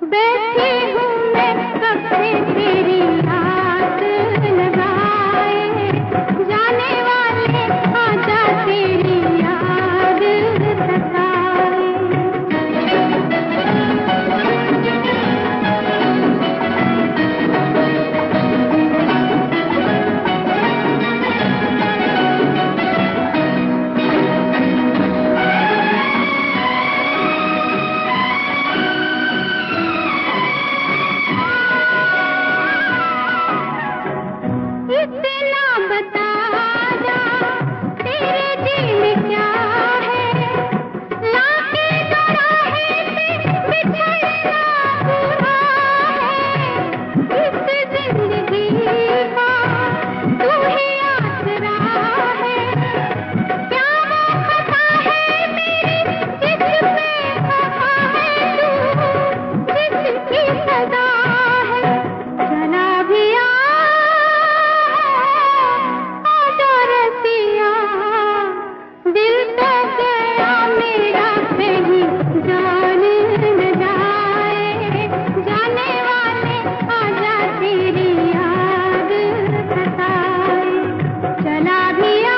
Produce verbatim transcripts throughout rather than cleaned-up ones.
बैठी हूँ मैं कब से तेरी याद लगाए, जाने वाले आजा तेरी याद सताए। इतना बता जा तेरे दिल में क्या है, लाके दोराहे पे बिछड़ना बुरा है। इस जिंदगी का तू ही आसरा है, क्या वो खता है मेरी जिस पे खफा है तू, जिसकी सदा है। चला भी आ दिल तो गया मेरा कहीं जान न जाए, जाने वाले आजा तेरी याद सताए। चला भी आ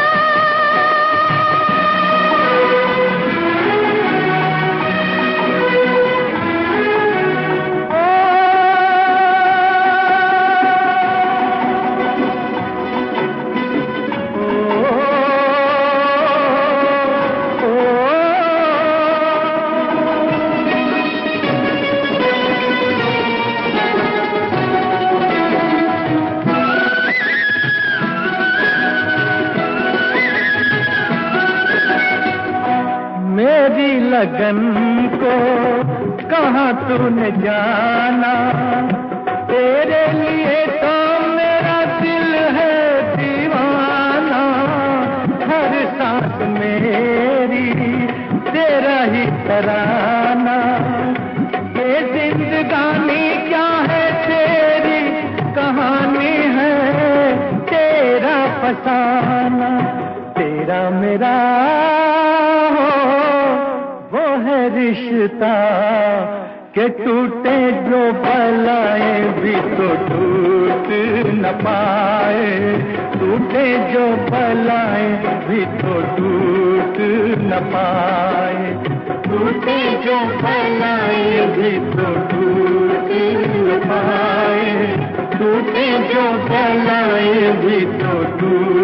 मेरी लगन को कहाँ तूने जाना, तेरे लिए तो मेरा दिल है दीवाना। हर सांस मेरी तेरा ही तराना, ये जिंदगानी क्या है तेरी कहानी है, तेरा फसाना। तेरा मेरा वो है रिश्ता के टूटे जो भलाए भी तो टूट न पाए, टूटे जो भलाए भी तो टूट न पाए, टूटे जो भलाए भी तो टूट न पाए, टूटे जो भलाए भी तो टूट